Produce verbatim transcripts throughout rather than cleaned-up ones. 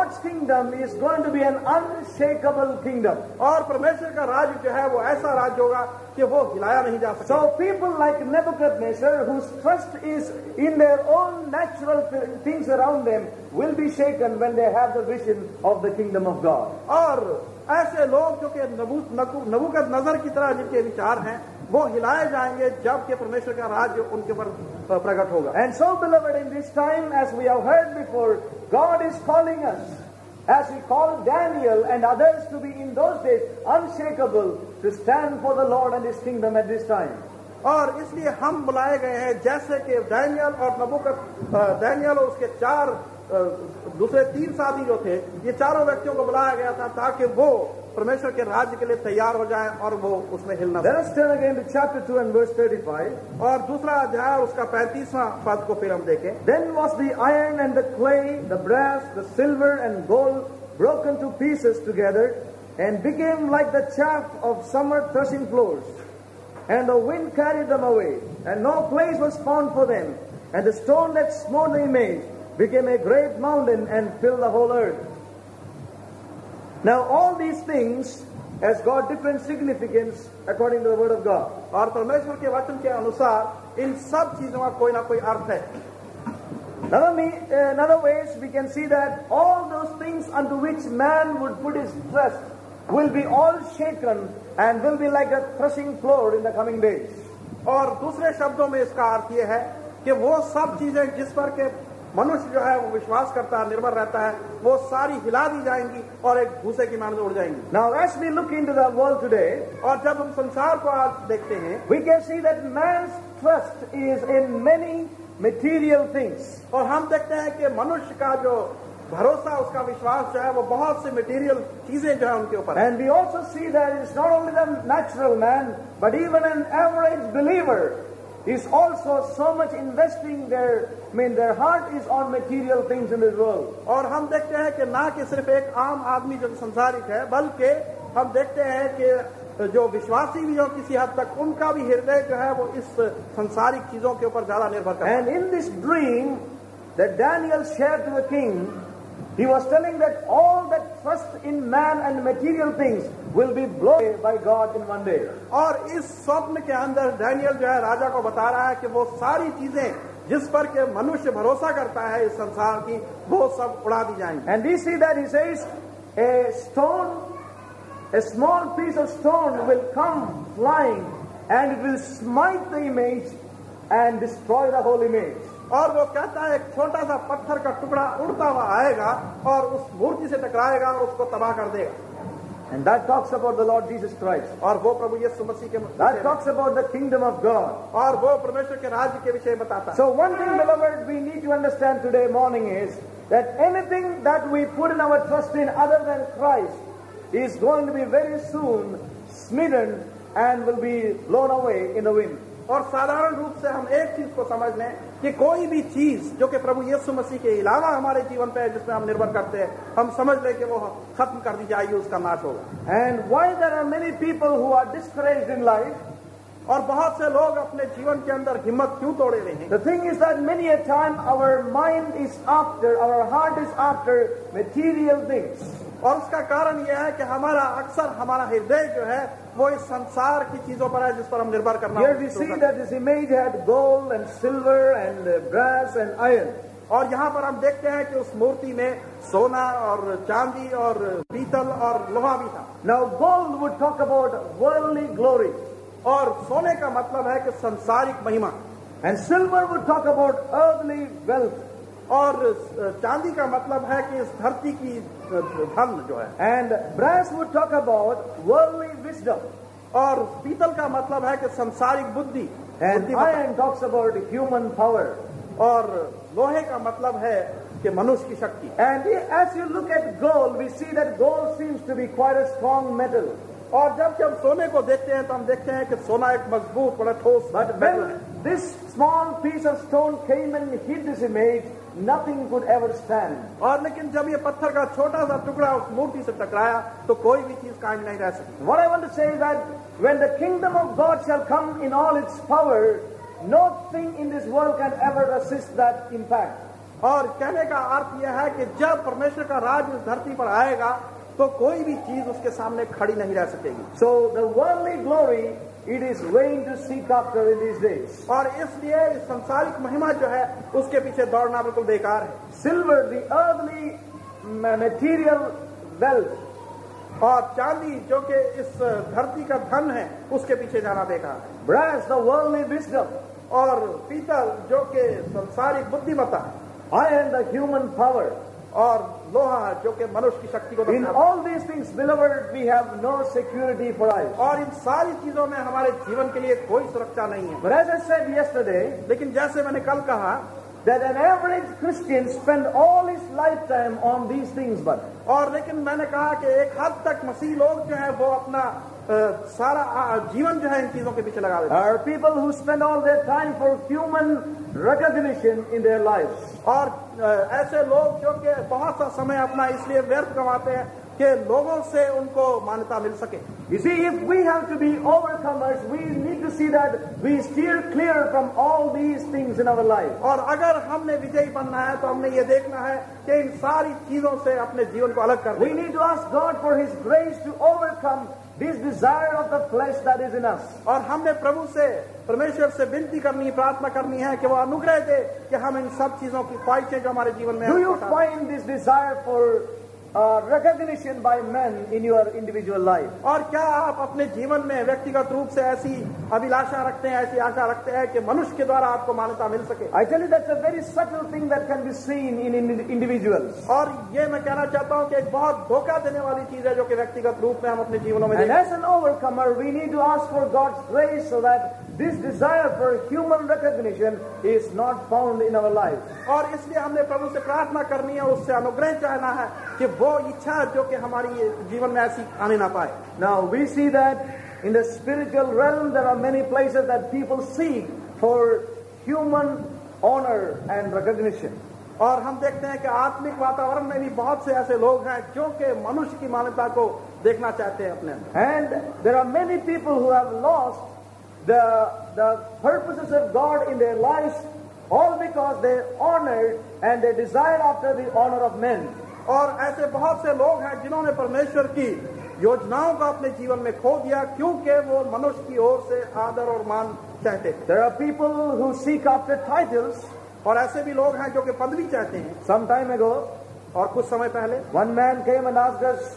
God's kingdom is going to be an unshakable kingdom. और परमेश्वर का राज्य जो है वो ऐसा राज्य होगा कि वो हिलाया नहीं जा सकता. So people like Nebuchadnezzar, whose trust is in their own natural things around them, will be shaken when they have the vision of the kingdom of God. और ऐसे लोग जो कि नबूकदनेस्सर की तरह जिनके विचार हैं वो हिलाए जाएंगे जब कि परमेश्वर का राज्य उनके ऊपर प्रकट होगा. And so, beloved, in this time, as we have heard before, God is calling us, as He called Daniel and others to be in those days unshakable, to stand for the Lord and His kingdom at this time. और इसलिए हम बुलाए गए हैं जैसे कि Daniel और नबूकद Daniel और उसके चार दूसरे तीन साथी जो थे, ये चारों व्यक्तियों को बुलाया गया था ताकि वो परमेश्वर के राज्य के लिए तैयार हो जाएं और वो उसमें हिलना. Let us turn again to chapter two and verse thirty-five. और दूसरा अध्याय उसका पैंतीसवां पद को फिर हम देखें. Then was the iron and the clay, the brass, the silver and gold broken to pieces together, and became like the chaff of summer threshing floors. And the wind carried them away, and no place was found for them. And the stone that smote the image became a great mountain and filled the whole earth. Now all these things has got different significance according to the word of God. और परमेश्वर के वचन के अनुसार इन सब चीजों का कोई ना कोई अर्थ है. Another, me, uh, another ways we can see that all those things unto which man would put his trust will be all shaken and will be like a threshing floor in the coming days. और दूसरे शब्दों में इसका अर्थ यह है कि वो सब चीजें जिस पर के मनुष्य जो है वो विश्वास करता है, निर्भर रहता है, वो सारी हिला दी जाएंगी और एक भूसे की मांद उड़ जाएंगी. Now as we look into the world today, और जब हम संसार को आज देखते हैं, we can see that man's trust is in many material things. और हम देखते हैं कि मनुष्य का जो भरोसा, उसका विश्वास जो है वो बहुत से मटेरियल चीजें जो है उनके ऊपर. And we also see that it's not only the natural man, but even an average believer is also so much investing their, I mean their heart is on material things in this world. और हम देखते हैं कि ना कि सिर्फ एक आम आदमी जो संसारिक है, बल्कि हम देखते हैं कि जो विश्वासी भी जो किसी हद तक उनका भी हृदय जो है वो इस संसारिक चीजों के ऊपर ज्यादा निर्भर करता है. And in this dream that Daniel shared to the king, he was telling that all that trust in man and material things will be blown away by God in one day. और इस स्वप्न के अंदर Daniel जो है राजा को बता रहा है कि वो सारी चीजें जिस पर के मनुष्य भरोसा करता है इस संसार की, वो सब उड़ा दी जाएंगी. And we see that he says a stone, a small piece of stone will come flying and it will smite the image and destroy the whole image. और वो कहता है एक छोटा सा पत्थर का टुकड़ा उड़ता हुआ आएगा और उस मूर्ति से टकराएगा और उसको तबाह कर देगा. And that talks about the Lord Jesus Christ. और वो प्रभु यीशु मसीह के That talks about the kingdom of God. और वो परमेश्वर के राज्य के विषय बताता है. So one thing, beloved, we need to understand today morning is that anything that we put in our trust in other than Christ is going to be very soon smitten and will be blown away in the wind. और साधारण रूप से हम एक चीज को समझ लें कि कोई भी चीज जो कि प्रभु यीशु मसीह के अलावा हमारे जीवन पे है, जिसमें हम निर्भर करते हैं, हम समझ लें कि वो खत्म कर दी जाएगी, उसका नाश होगा. And why there are many people who are discouraged in life? और बहुत से लोग अपने जीवन के अंदर हिम्मत क्यों तोड़े हुए हैं? The thing is that many a time our mind is after, our heart is after material things. और उसका कारण यह है कि हमारा अक्सर हमारा हृदय जो है वो इस संसार की चीजों पर है जिस पर हम निर्भर करना. Here we see that this image had gold and silver and brass and iron. और यहाँ पर हम देखते हैं कि उस मूर्ति में सोना और चांदी और पीतल और लोहा भी था. Now gold would talk about worldly glory. और सोने का मतलब है कि संसारिक महिमा. And silver would talk about earthly wealth. और चांदी का मतलब है कि इस धरती की धन जो है. And brass would talk about worldly wisdom. और पीतल का मतलब है कि संसारिक बुद्धि. And iron talks about human power. और लोहे का मतलब है कि मनुष्य की शक्ति. And as you look at gold, we see that gold seems to be quite a strong metal. और जब जब सोने को देखते हैं तो हम देखते हैं कि सोना एक मजबूत बड़ा ठोस मेटल है. This small piece of stone came and hid this image, nothing could ever stand. और लेकिन जब ये पत्थर का छोटा सा टुकड़ा उस मूर्ति से टकराया तो कोई भी चीज कायम नहीं रह सकती. What I want to say is that when the kingdom of God shall come in all its power, nothing in this world can ever resist that impact. और कहने का अर्थ यह है कि जब परमेश्वर का राज इस धरती पर आएगा तो कोई भी चीज उसके सामने खड़ी नहीं रह सकेगी। So the worldly glory, it is vain to seek after in these days. और इसलिए इस संसारिक महिमा जो है उसके पीछे दौड़ना बिल्कुल बेकार है। Silver, the earthly material wealth, और चांदी जो कि इस धरती का धन है उसके पीछे जाना बेकार है। brass, the worldly wisdom, और पीतल जो कि संसारिक बुद्धिमत्ता है, iron, the human power. और लोहा जो कि मनुष्य की शक्ति को In दर्शाता है। all these things, beloved, we have no security for us. और इन सारी चीजों में हमारे जीवन के लिए कोई सुरक्षा नहीं है। But as I said yesterday, लेकिन जैसे मैंने कल कहा that an average Christian spend all his lifetime on these things, but और लेकिन मैंने कहा कि एक हद तक मसीह लोग जो है वो अपना अ, सारा अ, जीवन जो है इन चीजों के पीछे लगा देते हैं। are people who spend all their time for human recognition in their lives. और अ, ऐसे लोग जो कि बहुत सा समय अपना इसलिए व्यर्थ गंवाते हैं कि लोगों से उनको मान्यता मिल सके। You see, if we have to be overcomers, we need to see that we steer clear from all these things in our life. और अगर हमने विजयी बनना है तो हमने ये देखना है कि इन सारी चीजों से अपने जीवन को अलग कर We दें। need to ask God for His grace to overcome this desire of the flesh that is in us. और हमने प्रभु से परमेश्वर से विनती करनी प्रार्थना करनी है कि वो अनुग्रह दे कि हम इन सब चीजों की ख्वाहिशें जो हमारे जीवन में Do हैं, you उसको हटा दें। find this desire for uh, recognition by men in your individual life? और क्या आप अपने जीवन में व्यक्तिगत रूप से ऐसी अभिलाषा रखते हैं, ऐसी आशा रखते हैं कि मनुष्य के द्वारा आपको मान्यता मिल सके? I tell you, that's a very subtle thing that can be seen in, in individuals. और ये मैं कहना चाहता हूँ कि एक बहुत धोखा देने वाली चीज है जो कि व्यक्तिगत रूप में हम अपने जीवनों में And देखते हैं। as an overcomer, we need to ask for God's grace so that this desire for human recognition is not found in our lives. और इसलिए हमने प्रभु से प्रार्थना करनी है और उससे अनुग्रह चाहना है कि वो इच्छा जो कि हमारी जीवन में ऐसी आने ना पाए। Now, we see that in the spiritual realm, there are many places that people seek for human honor and recognition. और हम देखते हैं कि आत्मिक वातावरण में भी बहुत से ऐसे लोग हैं जो कि मनुष्य की मान्यता को देखना चाहते हैं अपने अंदर। And there are many people who have lost the, the purposes of God in their lives, all because they honored and they desired after the honor of men. और ऐसे बहुत से लोग हैं जिन्होंने परमेश्वर की योजनाओं को अपने जीवन में खो दिया क्योंकि वो मनुष्य की ओर से आदर और मान चाहते थे। There are people who seek after titles. और ऐसे भी लोग हैं जो कि पदवी चाहते हैं। Some time ago, और कुछ समय पहले one man came and asked us,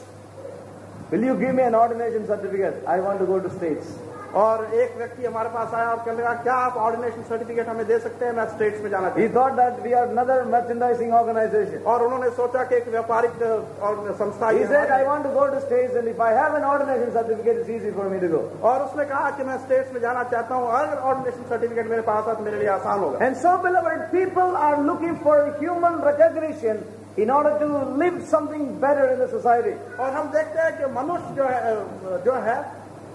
will you give me an ordination certificate? I want to go to States. और एक व्यक्ति हमारे पास आया और कहने लगा क्या आप ऑर्डिनेशन सर्टिफिकेट हमें दे सकते हैं, मैं स्टेट्स में जाना He चाहता thought that we are another merchandising organization. हूं। और उन्होंने सोचा कि एक व्यापारिक और संस्था He ये said, I हमारी- want to go to States, and if I have an ordination certificate, it's easy for me to go. और उसने कहा कि मैं स्टेट्स में जाना चाहता हूँ, अगर ऑर्डिनेशन सर्टिफिकेट मेरे पास है तो मेरे लिए आसान होगा। And so, beloved, people are looking for human recognition in order to live something better in the society. और हम देखते हैं कि मनुष्य जो है जो है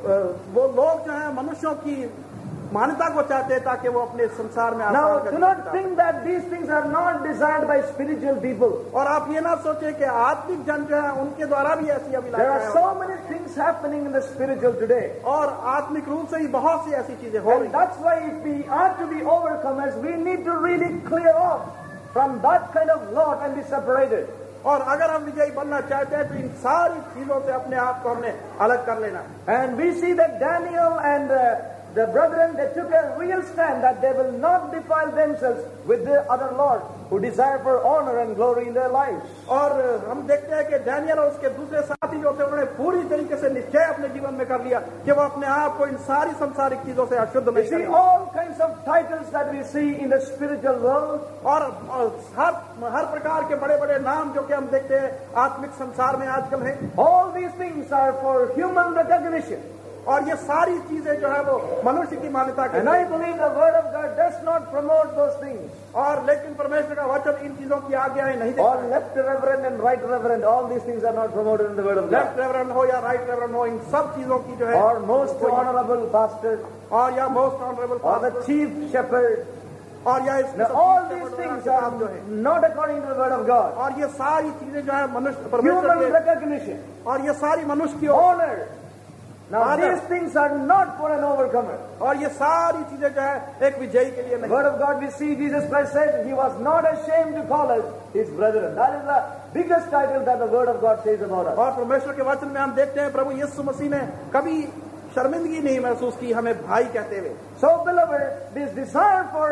वो लोग जो है मनुष्यों की मान्यता को चाहते हैं ताकि वो अपने संसार में आसान Now, कर do not सकता है। think that these things are not desired by spiritual people. और आप ये ना सोचे कि आत्मिक जन जो है उनके द्वारा भी ऐसी There अभिलाषा are है so many things happening in the spiritual today. और आत्मिक रूप से ही बहुत सी ऐसी चीजें हो रही And हैं। that's why if we are to be overcomers, we need to really clear off from that kind of lot and be separated. और अगर हम विजयी बनना चाहते हैं तो इन सारी चीजों से अपने आप को हमने अलग कर लेना है। And we see that Daniel and uh, the brethren, they took a real stand that they will not defile themselves with the other lords who desire for honor and glory in their lives. और हम देखते हैं कि Daniel और उसके दूसरे साथी जो थे उन्होंने पूरी तरीके से निश्चय अपने जीवन में कर लिया कि वो अपने आप को इन सारी संसारिक चीजों से अशुद्ध You नहीं see करेंगे। all kinds of titles that we see in the spiritual world. और हर हर प्रकार के बड़े बड़े नाम जो कि हम देखते हैं आत्मिक संसार में आजकल हैं, All these things are for human recognition. और ये सारी चीजें जो है वो मनुष्य की मान्यता के And I believe the Word of God does not promote those things. और लेकिन परमेश्वर का वचन इन चीजों की आज्ञाएं नहीं देता। All left reverend and right reverend, all these things are not promoted in the Word of God. Left reverend हो या राइट रेवरेंड हो, इन सब चीजों की जो है Or most honorable pastor, और या most honourable or the chief shepherd. और या इसके Now, सब all चीजें these बड़े things बड़े are काम जो है not according to the Word of God. और ये सारी चीजें जो है मनुष्य परमेश्वर Human के recognition, और ये सारी मनुष्य की ओर honor, Now आदर। these things are not for an overcomer. और ये सारी चीजें जो है एक विजयी के लिए The नहीं। word of God, we see Jesus Christ said he was not ashamed to call us his brethren. That is the biggest title that the word of God says about us. और परमेश्वर के वचन में हम देखते हैं प्रभु यीशु मसीह ने कभी शर्मिंदगी नहीं महसूस की हमें भाई कहते हुए। So beloved, this desire for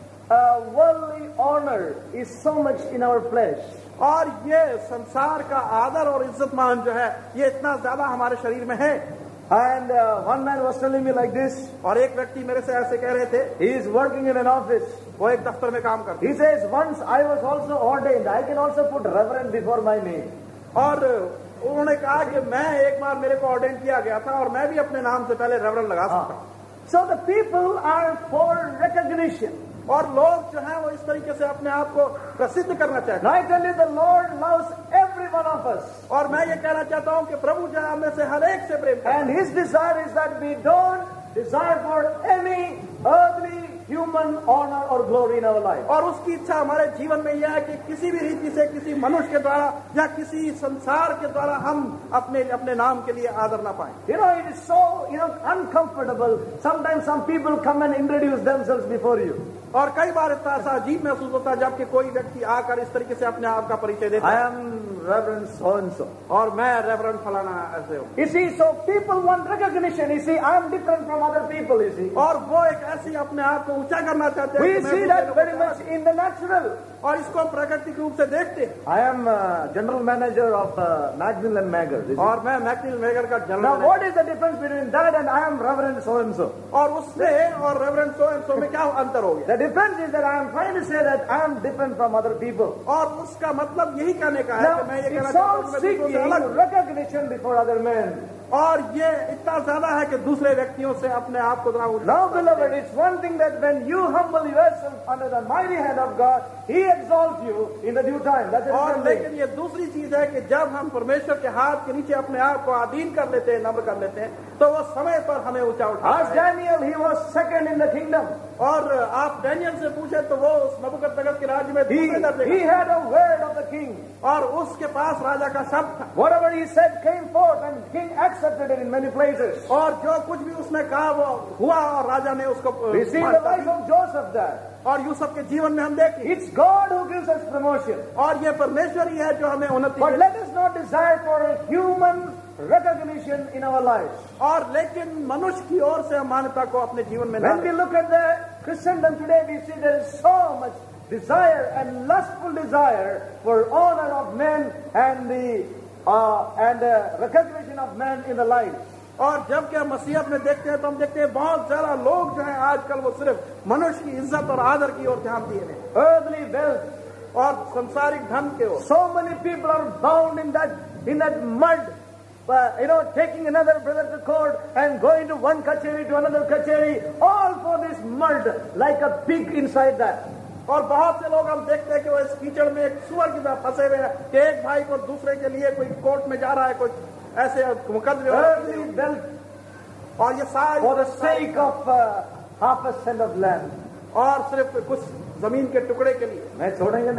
uh, worldly honor is so much in our flesh. और ये संसार का आदर और इज्जत मान जो है ये इतना ज्यादा हमारे शरीर में है। And uh, one man was telling me like this. और एक व्यक्ति मेरे से ऐसे कह रहे थे, He is working in an office. वो एक दफ्तर में काम करते He says, once I was also ordained. I can also put reverend before my name. और उन्होंने कहा कि मैं एक बार मेरे को ऑर्डेन किया गया था और मैं भी अपने नाम से पहले रेवरेंड लगा सकता हूँ। So the people are for recognition. और लोग जो हैं वो इस तरीके से अपने आप को प्रसिद्ध करना चाहते And I tell you, the Lord loves every one of us. हैं। और मैं ये कहना चाहता हूँ कि प्रभु जो है हमें से हर एक से प्रेम करता है। And His desire is that we don't desire for any earthly human honor or glory in our life. और उसकी इच्छा हमारे जीवन में यह है कि किसी भी रीति से किसी मनुष्य के द्वारा या किसी संसार के द्वारा हम अपने अपने नाम के लिए आदर ना पाएं। You know, it is so, you know, uncomfortable. Sometimes some people come and introduce themselves before you. और कई बार इतना ऐसा अजीब महसूस होता है जबकि कोई व्यक्ति आकर इस तरीके से अपने आप का परिचय देता I है, am Reverend so and so. और मैं रेवरेंड फलाना ऐसे हूँ। You see, so people want recognition. You see, I am different from other people, you see. और वो एक ऐसी अपने आप को ऊंचा करना चाहते हैं We कि मैं see दूसरे that लोगों very से much अलग in the natural. हूँ। और इसको हम प्राकृतिक रूप से देखते हैं। I am uh, general manager of uh, Macmillan Magar. you see. और मैं मैकनील मेगर का Now, general what is the difference between that and I am Reverend so and so? और उससे और रेवरेंड सो एंड सो में क्या अंतर हो गया? The difference is that I am trying to say that I am different from other people. और उसका मतलब यही कहने का है Now, कि मैं ये कहना it's चाहता हूँ all कि मैं दूसरों से seeking अलग हूँ। recognition before other men. और ये इतना ज्यादा है कि दूसरे व्यक्तियों से अपने आप को जरा ऊंचा Now, करते beloved, हैं। it's one thing that when you humble yourself under the mighty hand of God, He exalts you in the due time. That's a और different thing. लेकिन ये दूसरी चीज है कि जब हम परमेश्वर के हाथ के नीचे अपने आप को अधीन कर लेते हैं, नम्र कर लेते हैं, तो वो समय पर हमें ऊंचा उठाता Ask है। Daniel, he was second in the kingdom. और आप डैनियल से पूछे तो वो उस नबूकदनेस्सर के राज्य में He, दूसरे दर्जे he का had a word of the king. था। और उसके पास राजा का शब्द था। Whatever he said came forth, and king accepted it in many places. और जो कुछ भी उसने कहा वो हुआ और राजा ने उसको We see the life of Joseph there. और यूसुफ के जीवन में हम देखें It's God who gives us promotion. और ये परमेश्वर ही है जो हमें उन्नति But देता let us not desire for a human recognition in our lives. है। और लेकिन मनुष्य की ओर से हम मान्यता को अपने जीवन में When न we look at the Christendom today, we see there is so much desire and lustful desire for honor of men and the uh, and the recognition of men in the lives. और जब कि हम मसीहत में देखते हैं तो हम देखते हैं बहुत ज्यादा लोग जो हैं आजकल वो सिर्फ मनुष्य की इज्जत और आदर की ओर ध्यान दिए हैं Earthly wealth. और संसारिक धन के ओर। So many people are bound in that in that mud. Uh, you know, taking another brother to court and going to one kacheri to another kacheri, all for this mud, like a pig inside that. और बहुत से लोग हम देखते हैं कि वो इस कीचड़ में एक सुअर की तरह फंसे हुए हैं कि एक भाई को दूसरे के लिए कोई कोर्ट में जा रहा है, कोई ऐसे मुकदमे हो रहे Earthly हैं। wealth और ये सारी for the sake of uh, half a cent of land. और सिर्फ कुछ जमीन के टुकड़े के लिए। मैं छोड़ेंगे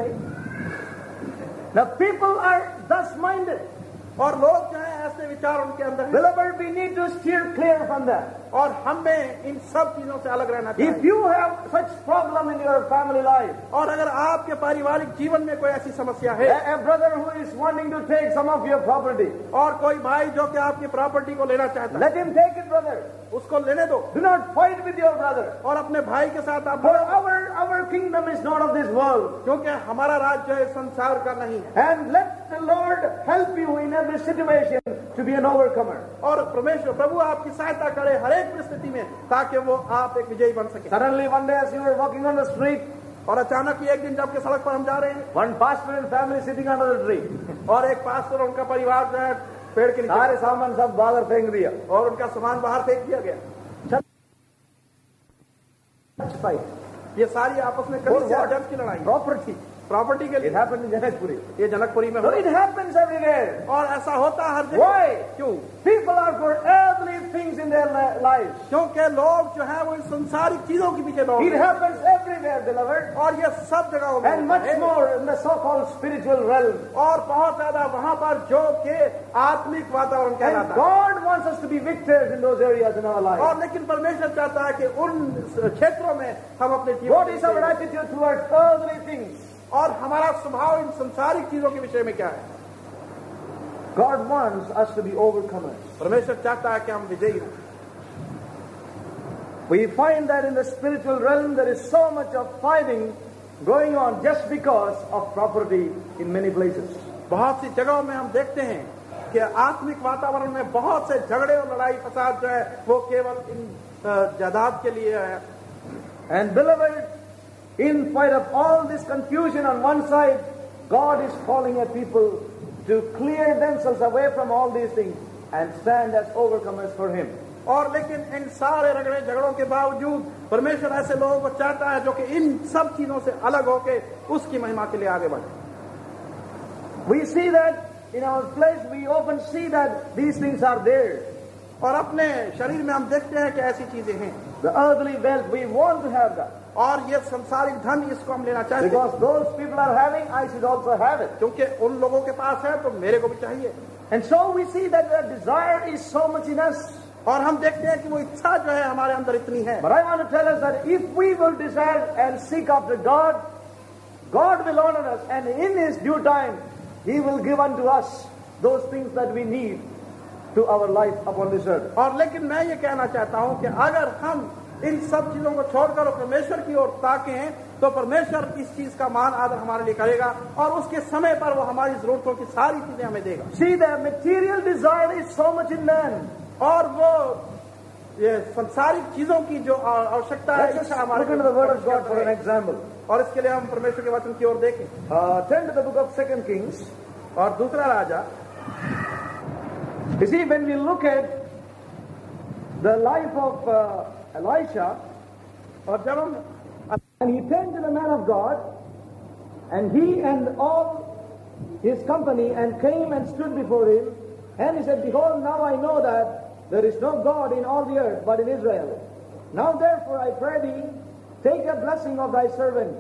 नहीं. Now people are thus minded. और लोग जो है ऐसे विचार उनके अंदर हैं। Beloved, we need to steer clear from that. और हमें इन सब चीजों से अलग रहना If चाहिए। you have such problem in your family life, और अगर आपके पारिवारिक जीवन में कोई ऐसी समस्या है a, a brother who is wanting to take some of your property, और कोई भाई जो कि आपकी प्रॉपर्टी को लेना चाहता है, let him take it, brother. उसको लेने दो Do not fight with your brother. और अपने भाई के साथ आप For लड़ो। our, our kingdom is not of this world. क्योंकि हमारा राज्य है संसार का नहीं है। And let the Lord help you in every situation to be an overcomer. और परमेश्वर प्रभु आपकी सहायता करे हर एक परिस्थिति में ताकि वो आप एक विजयी बन सके। Suddenly one day as you were walking on the street, और अचानक ही एक दिन जबकि सड़क पर हम जा रहे हैं one pastor and family sitting under the tree. और एक पास्टर और उनका परिवार जो है पेड़ के नीचे सारे सामान सब बाहर फेंक दिया. और उनका सामान बाहर फेंक दिया गया। Fight. ये सारी आपस में For कभी what? जज की लड़ाई। Property. प्रॉपर्टी के It लिए। happened in Janakpuri. ये जनकपुरी में So हुआ it happens everywhere. और ऐसा होता है हर जगह। Why? क्यों? People are for earthly things in their li- lives. क्योंकि लोग जो है वो इन संसारिक चीजों के पीछे दौड़ It रहे हैं। happens everywhere, beloved. और ये सब जगहों में And होता much है। more in the so-called spiritual realm. और बहुत ज्यादा वहां पर जो के आत्मिक वातावरण And कहलाता है। God wants us to be victors in those areas in our lives. और लेकिन परमेश्वर चाहता है कि उन क्षेत्रों में हम अपने जीवन What में is our जिएं। attitude towards earthly things? और हमारा स्वभाव इन संसारिक चीजों के विषय में क्या है? God wants us to be overcomers. परमेश्वर चाहता है कि हम विजयी हों। We find that in the spiritual realm there is so much of fighting going on just because of property in many places. बहुत सी जगहों में हम देखते हैं कि आत्मिक वातावरण में बहुत से झगड़े और लड़ाई फसाद जो है वो केवल इन अ, जायदाद के लिए है। And beloved, in spite of all this confusion on one side, God is calling a people to clear themselves away from all these things and stand as overcomers for Him. और लेकिन इन सारे रगड़े झगड़ों के बावजूद परमेश्वर ऐसे लोगों को चाहता है जो कि इन सब चीजों से अलग होके उसकी महिमा के लिए आगे बढ़े। We see that in our flesh, we often see that these things are there. और अपने शरीर में हम देखते हैं कि ऐसी चीजें हैं The earthly wealth, we want to have that. और ये संसारिक धन इसको हम लेना चाहते हैं Because those people are having, I should also have it. क्योंकि उन लोगों के पास है तो मेरे को भी चाहिए। And so we see that the desire is so much in us. और हम देखते हैं कि वो इच्छा जो है हमारे अंदर इतनी है। But I want to tell us that if we will desire and seek after God, God will honor us, and in His due time, He will give unto us those things that we need to our life upon this earth. और लेकिन मैं ये कहना चाहता हूं कि अगर हम इन सब चीजों को छोड़कर परमेश्वर की ओर ताकें तो परमेश्वर इस चीज का मान आदर हमारे लिए करेगा और उसके समय पर वो हमारी जरूरतों की सारी चीजें हमें देगा। See, the material desire is so much in man. और वो ये संसारिक चीजों की जो आ- आवश्यकता है Let's इच्छा just हमारे look into the Word of God for an example. और इसके लिए हम परमेश्वर के वचन की ओर देखें। Uh, turn to the book of Second Kings. और दूसरा राजा, You see, when we look at the life of uh, Elisha, और जब हम and he turned to the man of God, and he and all his company, and came and stood before him, and he said, Behold, now I know that there is no God in all the earth but in Israel. Now therefore I pray thee, take a blessing of thy servant.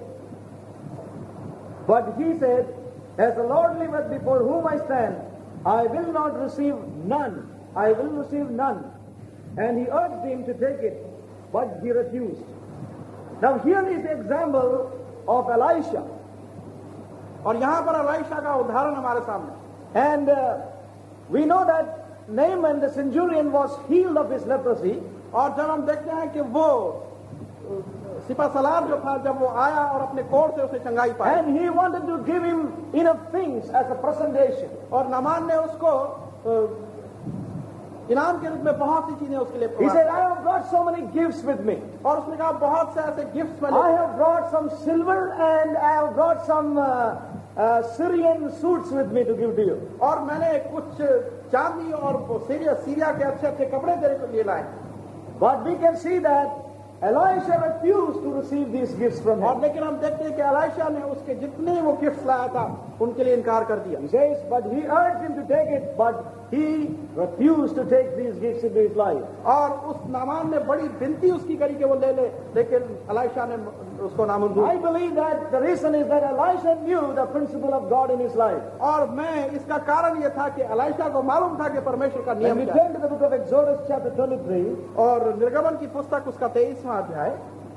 But he said, As the Lord liveth before whom I stand, I will not receive none. I will receive none. And he urged him to take it, but he refused. Now here is the example of Elisha. और यहाँ पर Elisha का उदाहरण हमारे सामने। And uh, we know that Naaman the centurion was healed of his leprosy. और जब हम देखते हैं कि वो अ, सिपा सलार जो था जब वो आया और अपने कोढ़ से उसे चंगाई पाई And he wanted to give him enough things as a presentation. और नामान ने उसको अ, इनाम के रूप में बहुत सी चीजें उसके लिए He प्रदान said, की। I have brought so many gifts with me. और उसने कहा बहुत से ऐसे गिफ्ट्स मैं I ले have brought some silver and I have brought some uh, uh, Syrian suits with me to give to you. और मैंने कुछ चांदी और वो सीरिया सीरिया के अच्छे अच्छे कपड़े तेरे को लिए लाए। But we can see that Elisha refused to receive these gifts from और him. लेकिन हम देखते हैं कि एलीशा ने उसके जितने वो गिफ्ट्स लाया था उनके लिए इनकार कर दिया। He says, but he urged him to take it, but he refused to take these gifts into his life. और उस नामान ने बड़ी विनती उसकी करी कि वो ले ले, लेकिन एलीशा ने उसको नामंजूर। I believe that the reason is that Elisha knew the principle of God in his life. और मैं इसका कारण ये था कि एलीशा को मालूम था कि परमेश्वर का When नियम we क्या है। turn to the book of Exodus chapter twenty-three, और निर्गमन की पुस्तक उसका तेईसवां अध्याय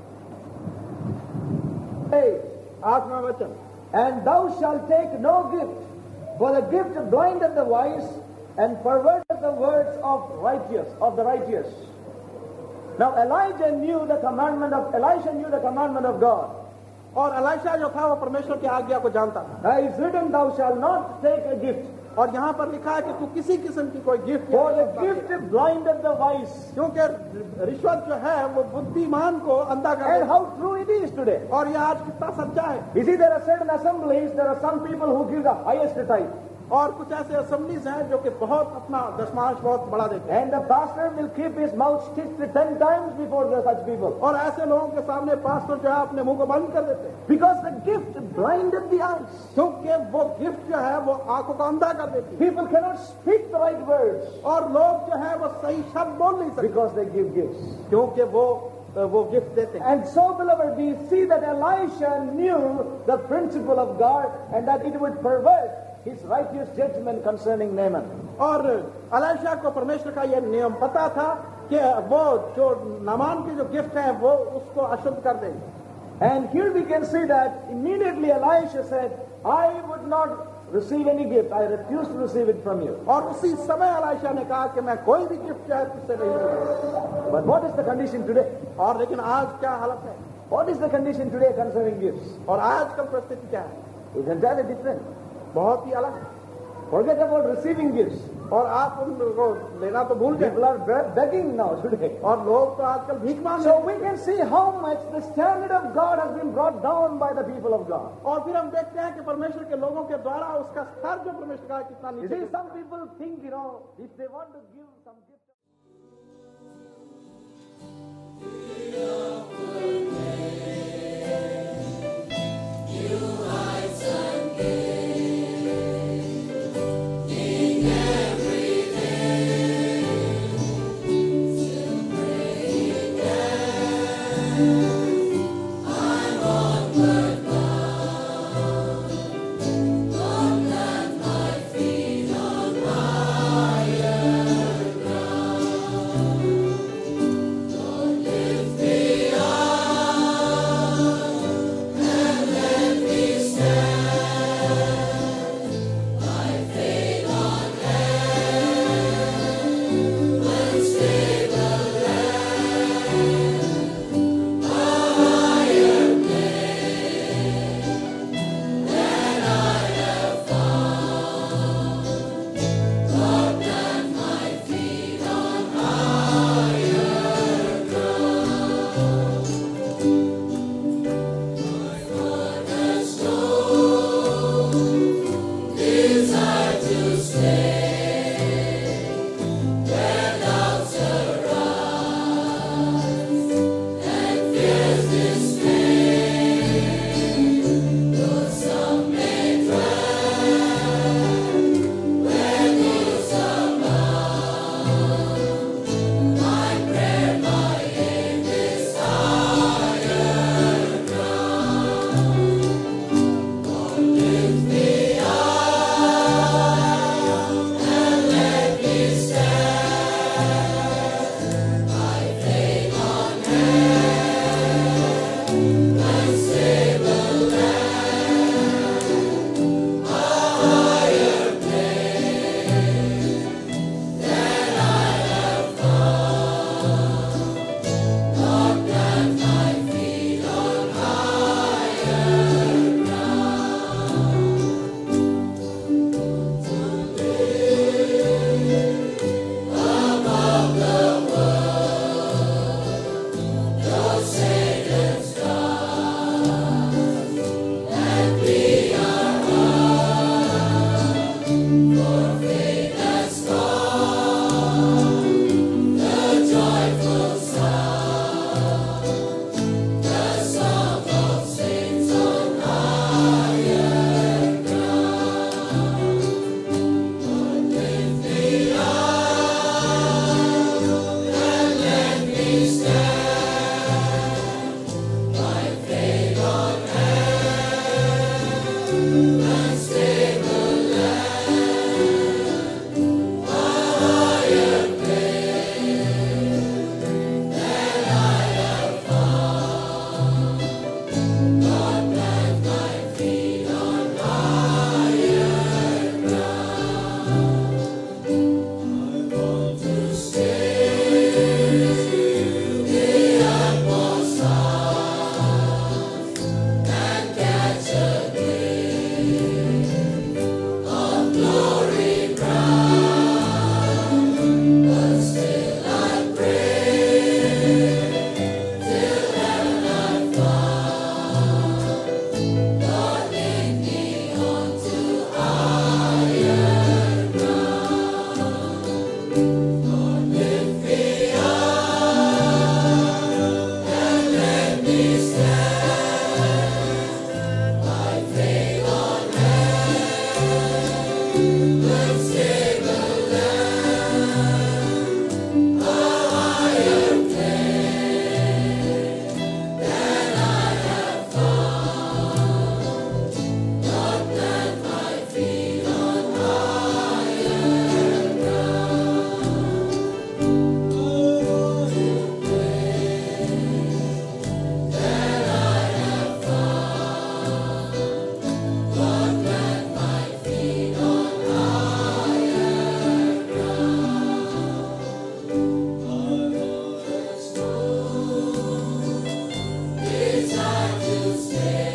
hey, आठवां वचन, and thou shalt take no gift, for the gift blindeth the wise and perverteth the words of righteous, of the righteous. Now Elijah knew the commandment of, Elisha knew the commandment of God. और Elisha जो था वो परमेश्वर की आज्ञा को जानता था। It is written, thou shalt not take a gift, और यहाँ पर लिखा है कि तू किसी किस्म की कोई gift for the gift blindeth the wise. क्योंकि रिश्वत जो है वो बुद्धिमान को अंधा कर And देती how true it is today. है। और ये आज कितना सच्चा है। You see, there are certain assemblies, there are some people who give the highest tithe. और कुछ ऐसे असेंबलीज हैं जो कि बहुत अपना दशमांश बहुत बढ़ा देते हैं And the pastor will keep his mouth stitched ten times before the such people. और ऐसे लोगों के सामने पास्टर जो है अपने मुंह को बंद कर देते हैं Because the gift blinded the eyes. क्योंकि वो गिफ्ट जो है वो आंखों को अंधा कर देती है People cannot speak the right words और लोग जो है वो सही शब्द बोल नहीं सकते because they give gifts. क्योंकि वो वो गिफ्ट देते हैं And so, beloved, we see that Elisha knew the principle of God and that it would pervert his righteous judgment concerning Naaman. और एलीशा को परमेश्वर का यह नियम पता था कि वो जो नामान के जो गिफ्ट हैं वो उसको अशुद्ध कर देंगे And here we can see that immediately Elisha said, I would not receive any gift. I refuse to receive it from you. और उसी समय एलीशा ने कहा कि मैं कोई भी गिफ्ट जो है तुझसे नहीं लूंगा But what is the condition today? और लेकिन आज क्या हालत है What is the condition today concerning gifts? और आजकल परिस्थिति क्या है It's entirely different. बहुत ही अलग है Forget about receiving gifts. और आप उनको लेना तो भूल गए People are be- begging now today. और लोग तो आजकल भीख मांग So रहे we can see how much the standard of God has been brought down by the people of God. हैं और फिर हम देखते हैं कि परमेश्वर के लोगों के द्वारा उसका स्तर जो परमेश्वर का है, कितना You नीचे see, गिरता some people think, you know, if they want to give some gift. Lift me to stay.